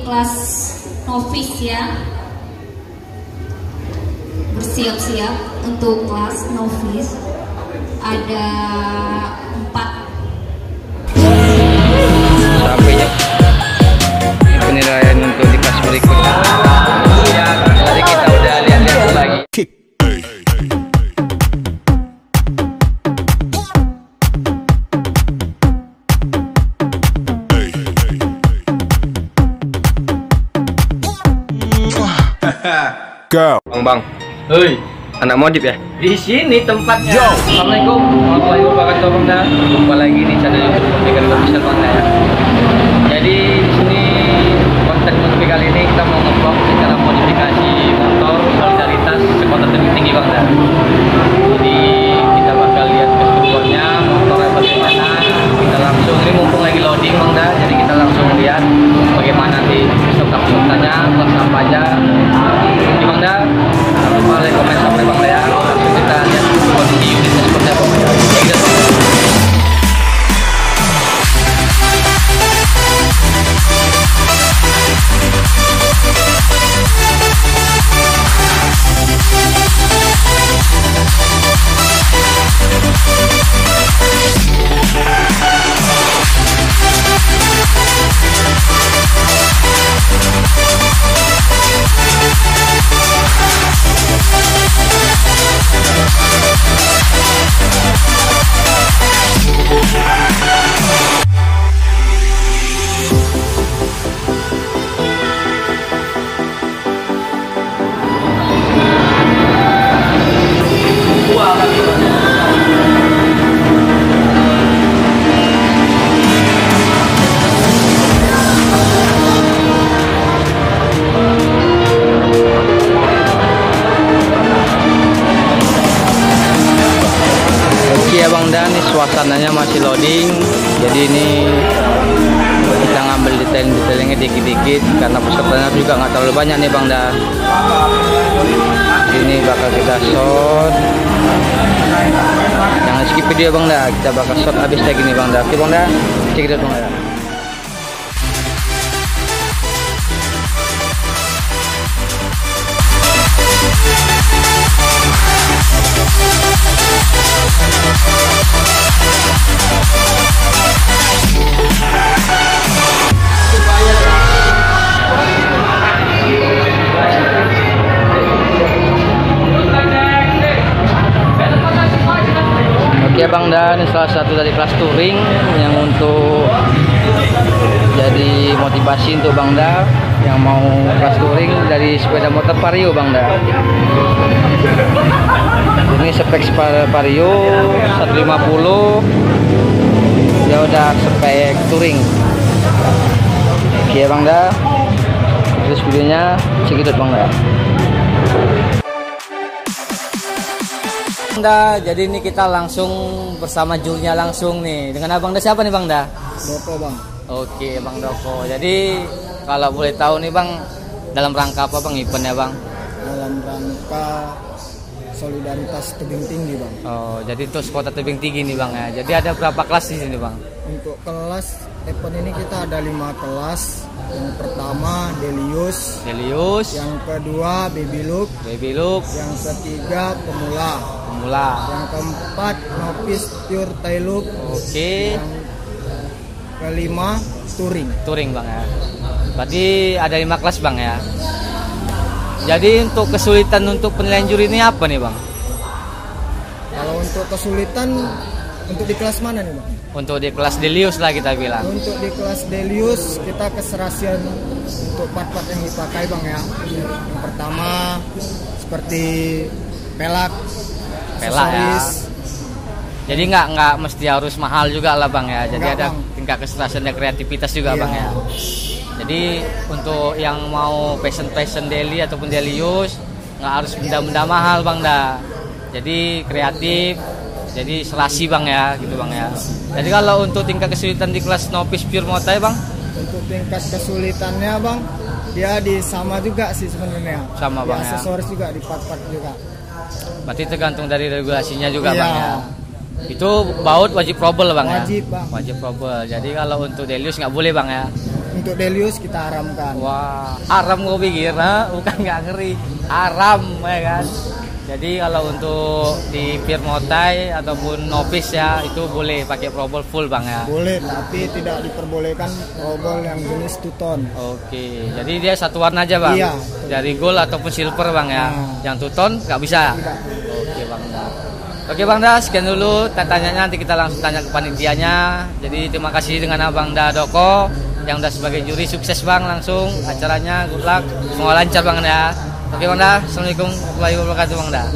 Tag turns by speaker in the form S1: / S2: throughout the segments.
S1: kelas novice ya, bersiap-siap untuk kelas novice. Ada 4
S2: sampainya penilaian untuk di kelas berikutnya. Ya, tadi kita udah lihat-lihat lagi.
S3: Go.
S2: Bang, hei, anak modif ya? Di sini tempatnya. Yo. Assalamualaikum warahmatullahi wabarakatuh, Bang. Jumpa lagi di channel YouTube Modifikan Official, Bang ya. Jadi di sini konten modifikasi kali ini kita mau nge-vlog secara modifikasi motor solidaritas sekota tebing tinggi, Bang. Jadi kita bakal lihat strukturnya, motornya bagaimana. Kita langsung, ini mumpung lagi loading, Bang. Jadi kita langsung lihat bagaimana di strukturnya, kelas apa aja. Bang, jangan lupa like, komen, sampai Bang ya. Langsung kita lihat kondisi unitnya seperti apa. Ya Bang, dan ini suasananya masih loading. Jadi ini kita ngambil detailnya dikit-dikit karena pesertanya juga nggak terlalu banyak nih Bang. Dan ini bakal kita shot. Jangan skip video Bang dah. Kita bakal shot habis lagi nih Bang dah. Oke Bang dah. Cek itu Bang dah. Oke Bang, dan salah satu dari kelas touring yang untuk jadi motivasi untuk Bang Da yang mau kelas touring dari sepeda motor Vario Bang Da. Ini spek Vario 150, ya udah spek touring. Oke Bang Da, terus videonya segitu Bang Da. Jadi ini kita langsung bersama jurnya langsung nih dengan Abang Da. Siapa nih Bang Da?
S4: Doko Bang.
S2: Oke Bang Doko. Jadi kalau boleh tahu nih Bang, dalam rangka apa Bang eventnya Bang?
S4: Dalam rangka solidaritas tebing tinggi Bang.
S2: Oh, jadi untuk sekota tebing tinggi nih Bang ya. Jadi ada berapa kelas di sini Bang?
S4: Untuk kelas event ini kita ada 5 kelas. Yang pertama Delius, yang kedua Baby Look, yang ketiga pemula, yang keempat Novice Pure Tail Loop,
S2: oke,
S4: yang kelima touring Bang ya. Berarti ada 5 kelas Bang ya. Jadi untuk kesulitan untuk penilaian juri ini apa nih Bang? Kalau untuk kesulitan untuk di kelas mana nih Bang?
S2: Untuk di kelas Delius lah kita bilang.
S4: Untuk di kelas Delius kita keserasian untuk part-part yang dipakai Bang ya. Yang pertama seperti pelak
S2: ya. Jadi nggak mesti harus mahal juga lah Bang ya. Jadi ada tingkat keserasian dan kreativitas juga Bang ya. Jadi untuk yang mau passion daily ataupun Delius nggak harus benda-benda mahal Bang dah. Jadi kreatif. Jadi serasi Bang ya, gitu Bang ya. Jadi kalau untuk tingkat kesulitan di kelas Novice Pure Motai Bang?
S4: Untuk tingkat kesulitannya Bang, dia sama juga sih sebenarnya.
S2: Sama Bang ya.
S4: Aksesoris juga di part-part juga.
S2: Berarti tergantung dari regulasinya juga Bang ya. Itu baut wajib probel Bang ya.
S4: Wajib Bang.
S2: Wajib probel. Jadi kalau untuk Delius nggak boleh Bang ya.
S3: Untuk Delius kita haramkan.
S4: Wah, haram gue pikir, bukan nggak ngeri, haram ya kan. Jadi kalau untuk di Pirmotai ataupun novice ya itu boleh pakai probol full bang ya.
S3: Boleh, tapi tidak diperbolehkan probol yang jenis two-tone.
S4: Oke, jadi dia satu warna aja bang.
S3: Iya.
S4: Dari gold ataupun silver bang ya. Yang two-tone nggak bisa.
S3: Tidak.
S4: Oke bang dah. Oke bang dah, sekian dulu tanya-tanya, nanti kita langsung tanya ke panitianya. Jadi terima kasih dengan abang dah Doko yang udah sebagai juri, sukses bang langsung acaranya, good luck, semua lancar bang ya. Oke bang dah, assalamualaikum warahmatullahi wabarakatuh bang dah.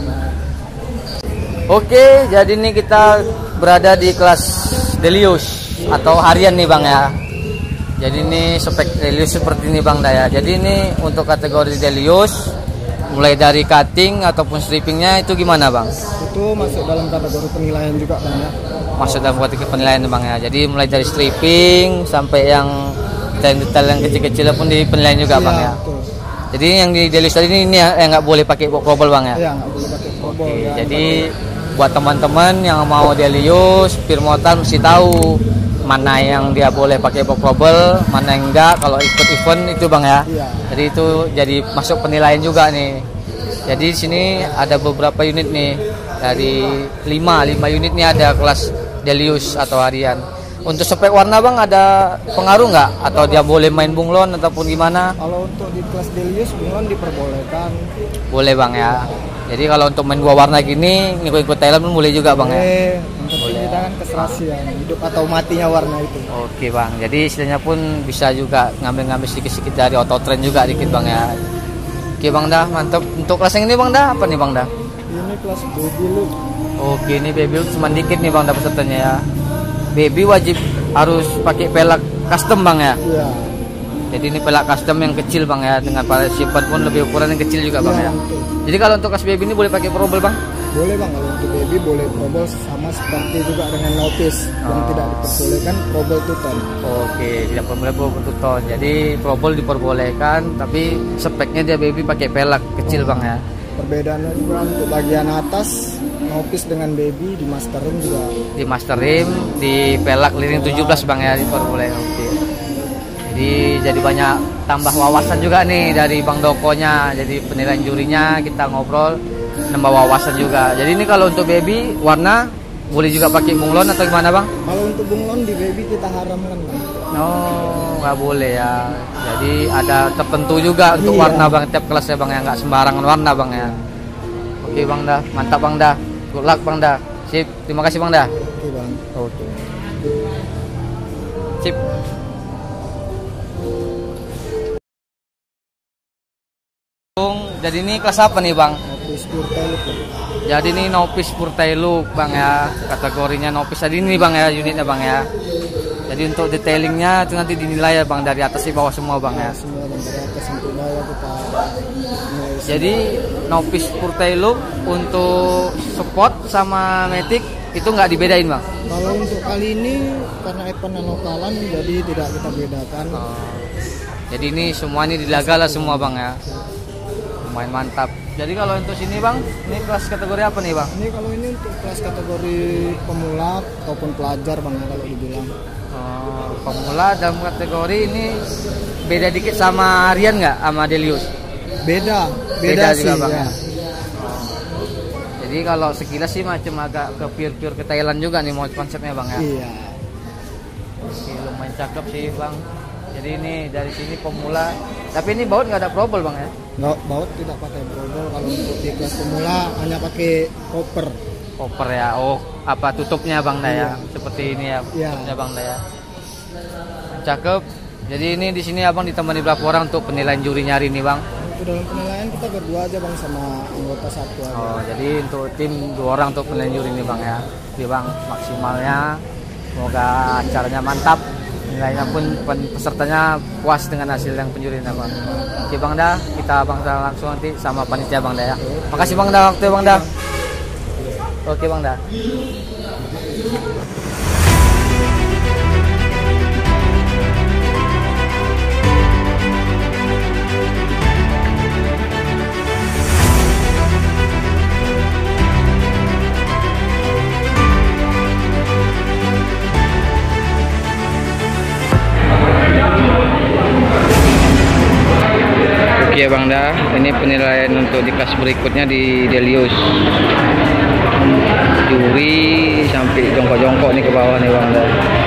S4: Oke, jadi ini kita berada di kelas Delius atau harian nih bang ya. Jadi ini spek Delius seperti ini bang dah ya. Jadi ini untuk kategori Delius, mulai dari cutting ataupun strippingnya itu gimana bang?
S3: Itu masuk dalam kategori penilaian juga bang ya.
S4: Masuk dalam kategori penilaian bang ya. Jadi mulai dari stripping sampai yang detail-detail yang kecil-kecil pun di penilaian juga bang ya.
S3: Betul.
S4: Jadi yang di Delius tadi ini yang nggak boleh pakai probol bang ya?
S3: Iya, nggak boleh pakai probol.
S4: Oke,
S3: Ya,
S4: jadi buat teman-teman yang mau Delius, Pirmotan mesti tahu mana yang dia boleh pakai probol, mana yang enggak kalau ikut event itu bang ya.
S3: Iya.
S4: Jadi itu jadi masuk penilaian juga nih. Jadi di sini ada beberapa unit nih, dari 5 unit nih ada kelas Delius atau harian. Untuk spek warna bang ada pengaruh nggak? Atau dia boleh main bunglon ataupun gimana?
S3: Kalau untuk di kelas Delius bunglon diperbolehkan.
S4: Boleh bang ya. Jadi kalau untuk main 2 warna gini ngikut-ngikut Thailand pun boleh juga bang ya.
S3: Boleh. Kita kan keserasian hidup atau matinya warna itu.
S4: Oke bang. Jadi istilahnya pun bisa juga ngambil sedikit-sedikit dari auto trend juga dikit bang ya. Oke bang dah, mantap. Untuk kelas yang ini bang dah apa nih bang dah?
S3: Ini kelas baby look.
S4: Oke, ini baby look cuma dikit nih bang dah pesertanya ya. Baby wajib harus pakai pelak custom bang ya.
S3: Iya.
S4: Jadi ini pelak custom yang kecil bang ya, dengan pada simpan pun lebih ukuran yang kecil juga bang ya.
S3: Betul.
S4: Jadi kalau untuk kelas baby ini boleh pakai probol bang?
S3: Boleh bang, kalau untuk baby boleh probol sama seperti juga dengan novice yang tidak diperbolehkan probol two-tone.
S4: Oke, tidak boleh probol two-tone. Jadi probol diperbolehkan, tapi speknya dia baby pakai pelak kecil bang ya.
S3: Perbedaannya juga untuk bagian atas novice dengan baby di master rim juga.
S4: Di master rim, di pelak liring 17 bang ya diperbolehkan. Oke. Jadi banyak tambah wawasan juga nih dari Bang Dokonya. Jadi penilaian jurinya kita ngobrol, nambah wawasan juga. Jadi ini kalau untuk baby warna boleh juga pakai bunglon atau gimana bang?
S3: Kalau untuk bunglon di baby kita haramkan bang.
S4: No, nggak boleh ya. Jadi ada tertentu juga untuk warna bang, tiap kelasnya bang ya, nggak sembarangan warna bang ya. Oke bang dah, mantap bang dah, good luck bang dah. Sip, terima kasih bang dah.
S3: Oke bang.
S4: Oke. Sip. Jadi ini kelas apa nih bang?
S3: Novice Purtai look.
S4: Jadi ini novice Purtai look bang ya, kategorinya novice. Jadi ini bang ya unitnya bang ya. Jadi untuk detailingnya itu nanti dinilai ya bang, dari atas di bawah semua bang ya.
S3: Semua bang, dari atas sampai bawah kita nilai.
S4: Jadi novice Purtai look untuk sport sama matic itu nggak dibedain bang?
S3: Kalau untuk kali ini karena event lokalan jadi tidak kita bedakan.
S4: Jadi ini semua ini dilaga lah semua bang ya. Lumayan mantap. Jadi kalau untuk sini bang, ini kelas kategori apa nih bang?
S3: Ini kalau ini untuk kelas kategori pemula ataupun pelajar bang ya, kalau dibilang.
S4: Pemula dalam kategori ini beda dikit sama harian nggak sama Delius?
S3: Beda sih
S4: juga bang
S3: ya.
S4: Jadi kalau sekilas sih macam agak ke pure ke Thailand juga nih mau konsepnya bang ya.
S3: Iya.
S4: Oke, lumayan cakep sih bang. Jadi ini dari sini pemula, tapi ini baut nggak ada probol bang ya?
S3: Nggak, baut tidak pakai probol. Kalau untuk di kelas pemula hanya pakai koper.
S4: Koper ya. Oh, apa tutupnya bang Daya? Seperti ini ya,
S3: Iya.
S4: tutupnya bang Daya. Cakep. Jadi ini di sini abang ditemani berapa orang untuk penilaian jurinya hari ini bang?
S3: Untuk dalam penilaian kita berdua aja bang sama anggota satu aja.
S4: Oh, jadi untuk tim 2 orang untuk penilaian juri ini bang ya. Oke bang, maksimalnya. Semoga acaranya mantap. Nilainya pun pesertanya puas dengan hasil yang penjurinya bang. Oke bang dah, kita bang langsung nanti sama panitia bang dah ya. Makasih bang dah waktu bang dah. Oke bang dah.
S2: Oke Bang Da, ini penilaian untuk di kelas berikutnya di Delius. Juri sampai jongkok-jongkok nih ke bawah nih Bang Da.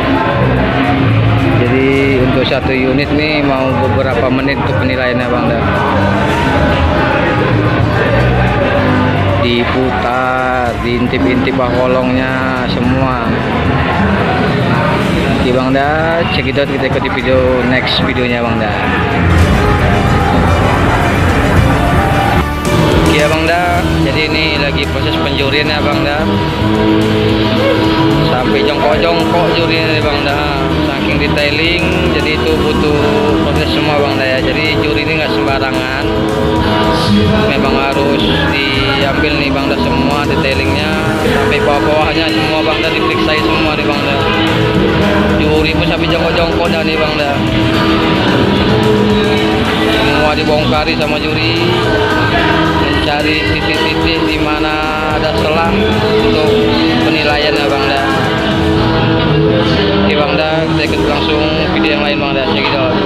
S2: Jadi untuk satu unit nih mau beberapa menit untuk penilaiannya Bang Da. Diputar, diintip-intip kolongnya semua. Oke Bang Da, check it out, kita ikuti video next videonya Bang Da. Oke Bang Da, jadi ini lagi proses penjurian ya Bang Da. Sampai jongkok-jongkok jurinya Bang Da, saking detailing, jadi itu butuh proses semua Bang Da ya. Jadi juri ini nggak sembarangan, memang harus diambil nih Bang Da semua detailingnya, sampai bawah-bawahnya semua Bang Da diperiksa semua nih Bang Da. Juri pun sampai jongkok-jongkok dah nih Bang Da, semua dibongkari sama juri, mencari titik-titik di mana ada celah untuk penilaian ya Bang Da. Oke Bang Da, kita ikut langsung video yang lain Bang Da, check it out.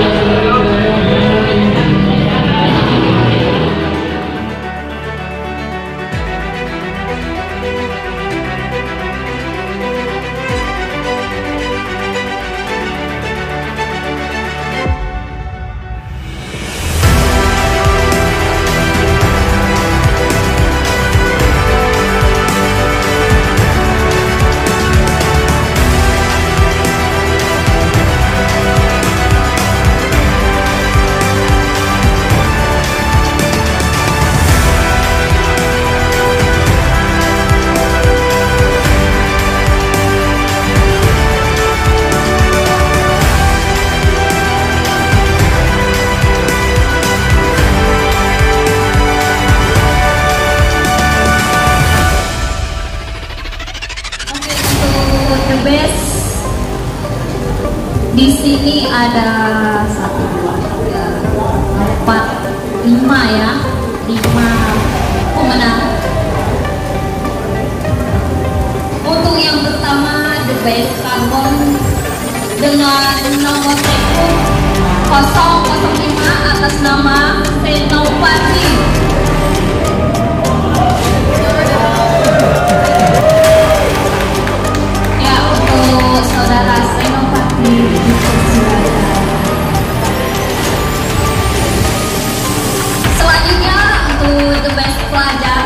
S1: Di sini ada 1, 2, 3, 4, 5 ya, 5 pemenang. Untuk yang pertama The Best Carbon dengan nomor telepon 005 atas nama Senopati. Ya, untuk saudara Senopati dipersilakan. Selanjutnya untuk The Best Pelajar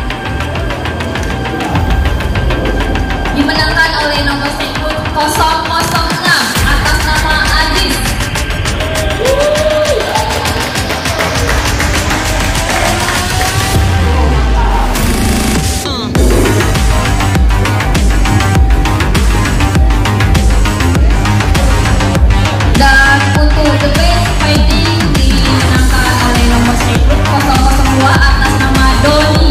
S1: dimenangkan oleh nomor telepon 006 atas nama Adis. Dan untuk The Best Fighting dimenangkan oleh nomor telepon 002 atas nama Doni.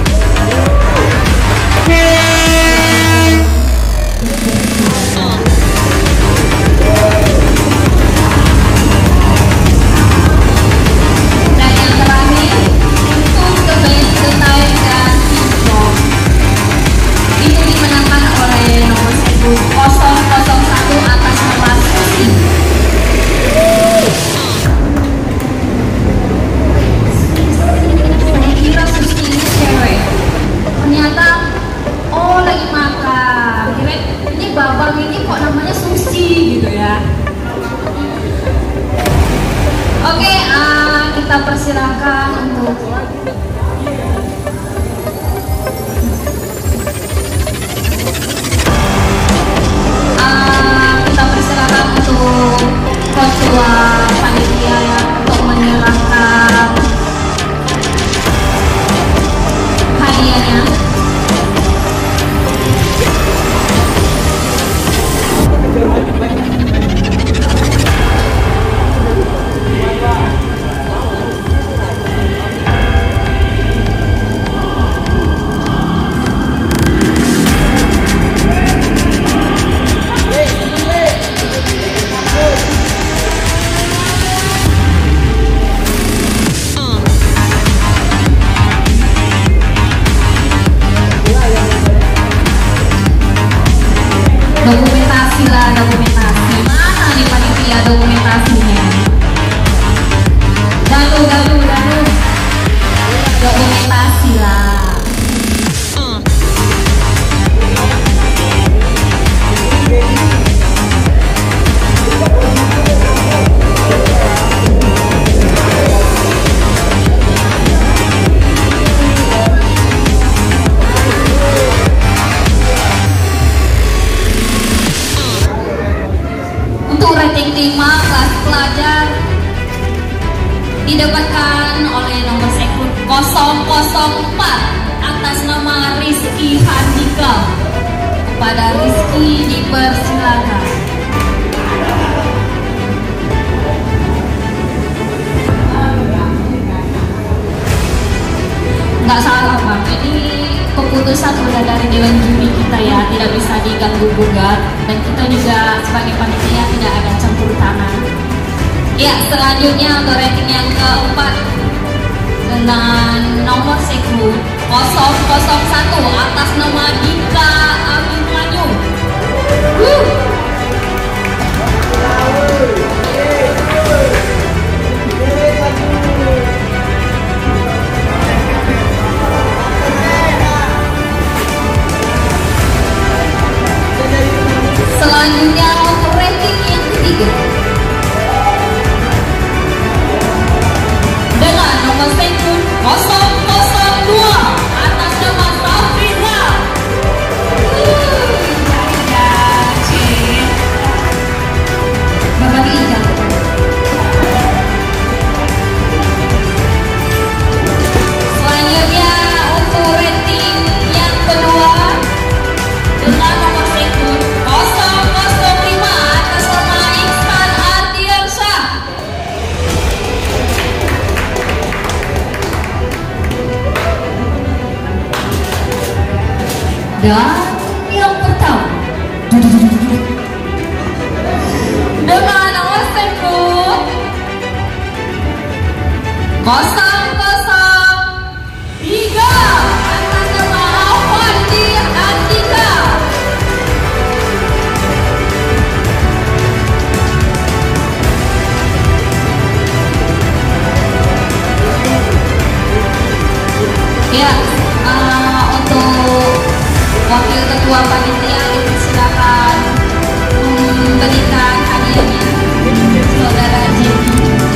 S1: Dan yang terakhir untuk The Best Detail dan Kickbox itu dimenangkan oleh nomor telepon 001 atas nama Susi. Saya kira Susi ini cewek, ternyata oh lagi makan. Kira ini babang ini kok namanya Susi gitu ya. Oke, kita persilakan untuk ketua panitia ya untuk menyerahkan hadiahnya. didapatkan oleh nomor sekut 004 atas nama Rizky Handika. Kepada Rizky dipersilakan. Nggak salah Bang, ini keputusan udah dari Dewan Juri kita ya, tidak bisa diganggu gugat, dan kita juga sebagai panitia tidak ada campur tangan. Ya, selanjutnya untuk rating yang keempat dengan nomor sekut 001 atas nama Dika Abimanyu. Selanjutnya untuk rating yang ketiga dengan nomor sekut 002 atas nama Safira. Bapak Ijal. Selanjutnya untuk rating yang kedua dengan nomor sekut 005 atas nama Ihsan Ardiansyah. Dan yang pertama dengan nomor sekut 003 atas nama Afandi Andika. Ya, untuk wakil ketua panitia dipersilakan memberikan hadiahnya, saudara Jenny.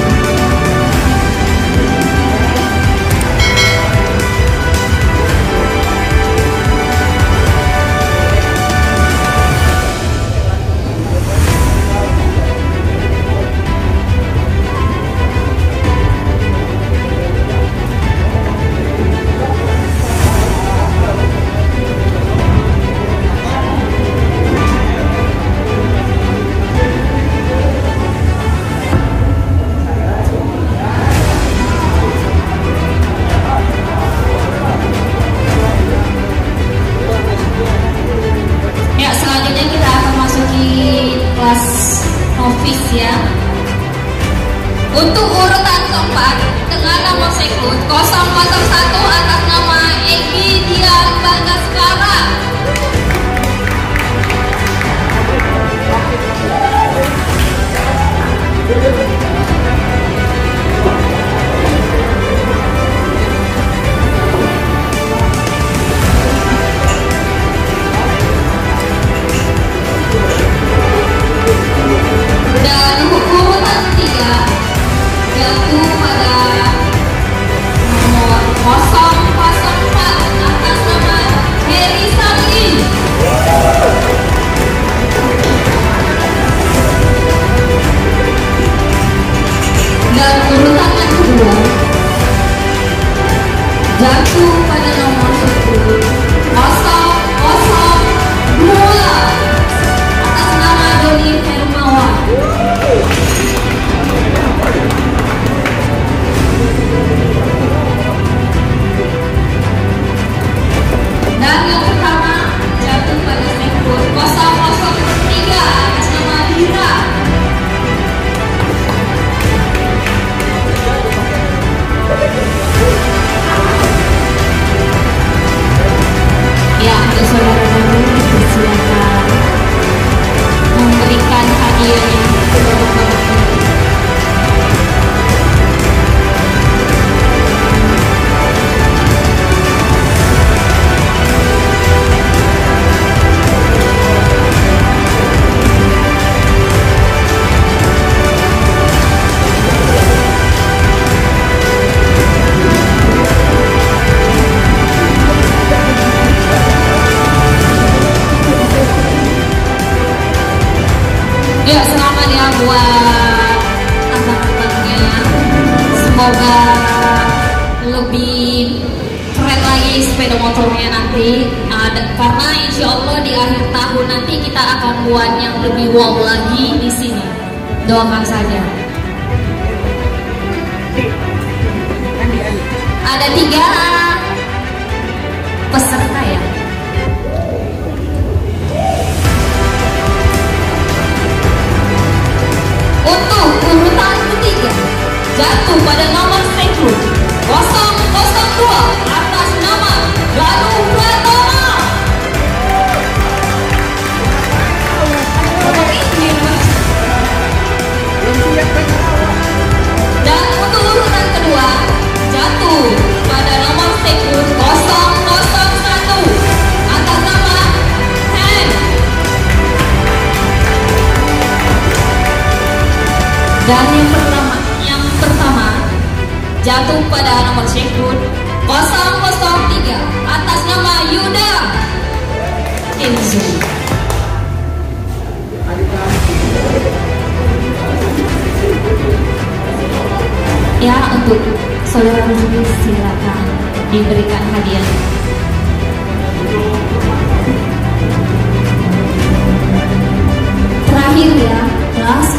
S1: Ya, selanjutnya kita akan masuki kelas novice ya. Untuk urutan keempat dengan nomor sekut 001 atas nama Egi Dian Bagaskara. Dan urutan ketiga yaitu pada nomor 004 atas nama Heri Salin. Dan urutan yang kedua jatuh pada nomor 002 atas nama Doni Hermawan. Dan yang pertama jatuh pada sekut 003 atas nama Dira. semoga lebih keren lagi sepeda motornya nanti. Karena insya Allah di akhir tahun nanti kita akan buat yang lebih wow lagi di sini. Doakan saja. Ada 3 peserta ya. Untuk urutan ketiga jatuh pada nomor rekrut 002 atas nama Ranu Pratama. Dan untuk urutan kedua jatuh pada nomor rekrut 001 atas nama Hen. Dan yang pertama jatuh pada nomor rekrut 003 atas nama Yuda Enzo. Ya, untuk saudara juri silakan diberikan hadiah. Terakhir ya, last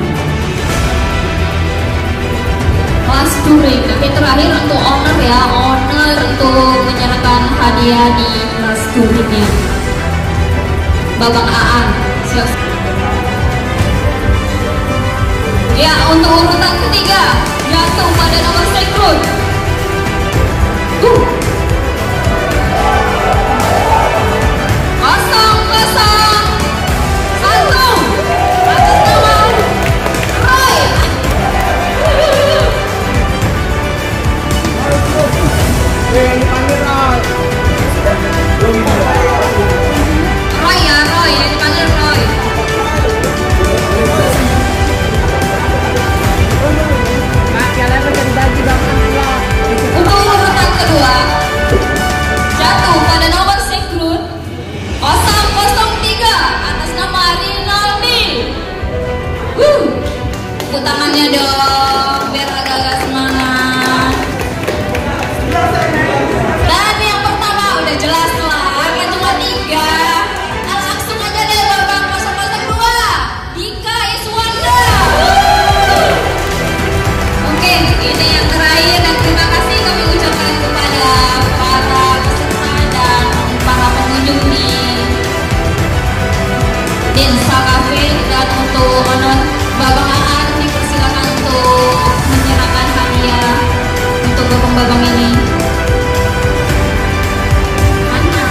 S1: touring. Tapi terakhir untuk owner ya, owner untuk menyerahkan hadiah di last touringnya. Babang Aan. Ya, untuk urutan ketiga jatuh pada nomor rekrut 003 atas nama Rinaldi. Tepuk tangannya dong biar agak-agak semangat. Dan yang pertama udah jelas lah, yang cuma 3. Nah, langsung aja deh babak 002 Dika Iswanda. Oke, ini yang terakhir dan terima kasih kami ucapkan kepada para peserta dan para pengunjung di Densa Cafe. Dan untuk honor Babang Aan dipersilakan untuk menyerahkan hadiah untuk babang-babang ini. Mana?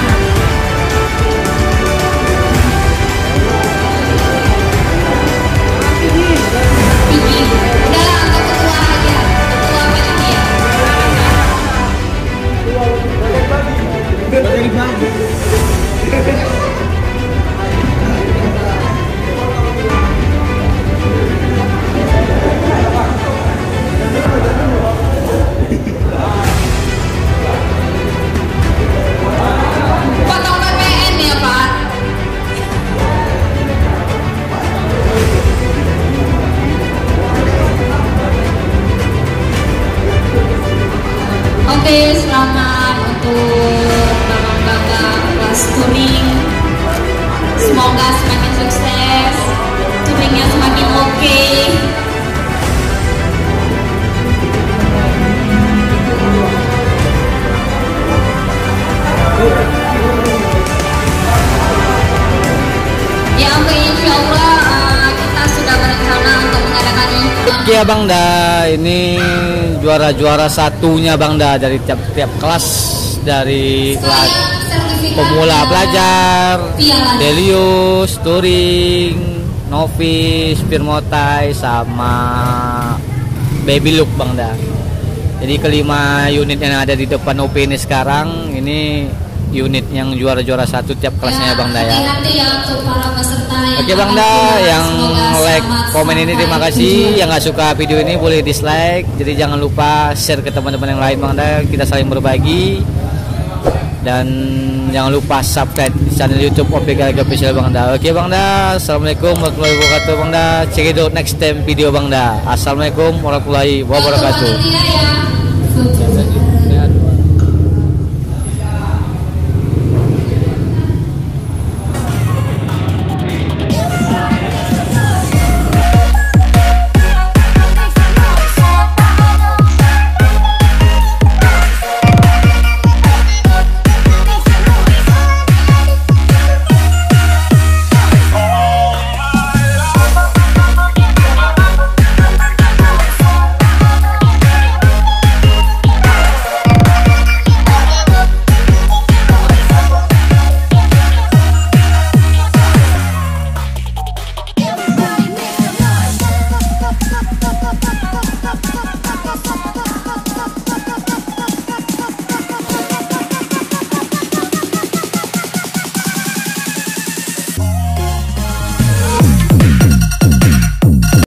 S1: Pigi. Udahlah, untuk ketua aja. Ketua panitia. Potong PPN ya Pak. Oke, selamat untuk babang-babang kelas touring. Semoga semakin sukses, touringnya semakin oke. Ya, oke, insya Allah kita sudah berencana untuk mengadakan ini.
S4: Oke Bang Da, ini juara-juara satunya Bang Da dari tiap-tiap kelas, dari kelas pemula pelajar, Delius, touring, novice, Firmotai, sama Baby Look Bang Da. Jadi kelima unit yang ada di depan OP ini sekarang, ini unit yang juara-juara satu tiap kelasnya Bang Da ya. Oke Bang Da, yang like komen ini terima kasih, yang nggak suka video ini boleh dislike. Jadi jangan lupa share ke teman-teman yang lain Bang Da, kita saling berbagi. Dan jangan lupa subscribe di channel YouTube OPK Official Bang Da. Oke Bang Da, assalamualaikum warahmatullahi wabarakatuh Bang Da. Check it out next time video Bang Da. Assalamualaikum warahmatullahi wabarakatuh.